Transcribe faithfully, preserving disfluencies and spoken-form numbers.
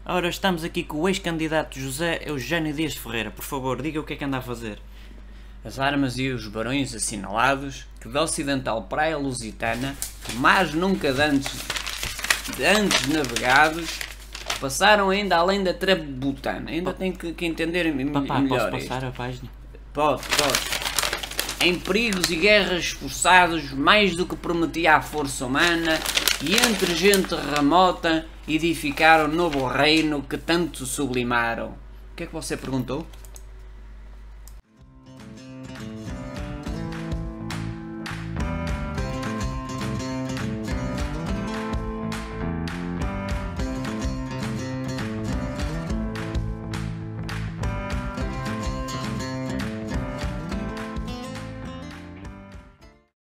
Ora, estamos aqui com o ex-candidato José Eugênio Dias Ferreira. Por favor, diga o que é que anda a fazer. As armas e os barões assinalados que da ocidental praia lusitana, mas nunca de antes, de antes navegados, passaram ainda além da trabutana. Ainda tem que, que entender Papá, melhor posso isto. passar a página? Pode, pode. Em perigos e guerras esforçados, mais do que prometia a força humana, e entre gente remota, edificaram novo reino que tanto sublimaram. O que é que você perguntou?